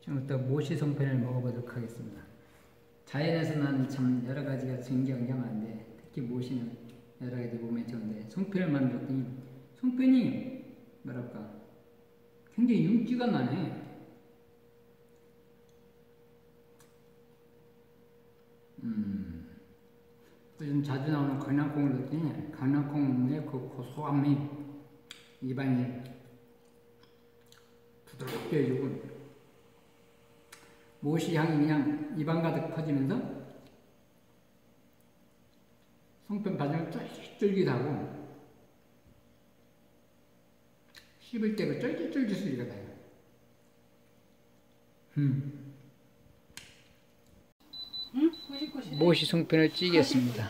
지금부터 모시 송편을 먹어보도록 하겠습니다. 자연에서 나는 참 여러 가지가 신기한데 특히 모시는 여러 가지 몸에 좋은데 송편을 만들었더니 송편이 뭐랄까 굉장히 윤기가 나네. 또 좀 자주 나오는 강낭콩을 넣었더니 강낭콩의 그 고소함이 입안이 부드럽게 해주고 모시 향이 그냥 입안 가득 퍼지면서 송편 바지락 쫄깃쫄깃하고 씹을 때 그 쫄깃쫄깃 소리가 나요. 모시 송편을 찌겠습니다.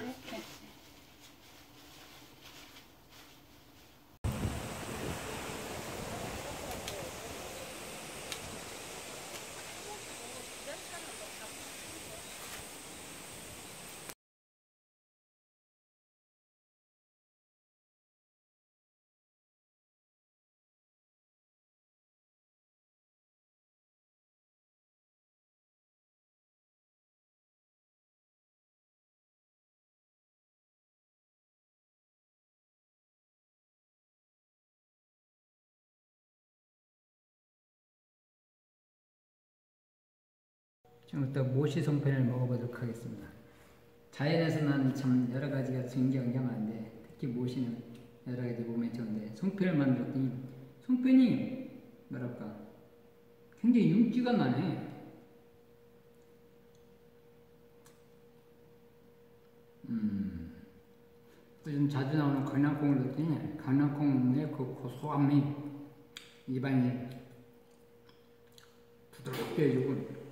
지금부터 모시 송편을 먹어보도록 하겠습니다. 자연에서 나는 참 여러 가지가 신기한데 특히 모시는 여러 가지 몸에 좋은데 송편을 만들었더니 송편이 뭐랄까 굉장히 윤기가 나네. 또 좀 자주 나오는 강낭콩을 넣었더니 강낭콩의 그 고소함이 입안이 부드럽게 해주고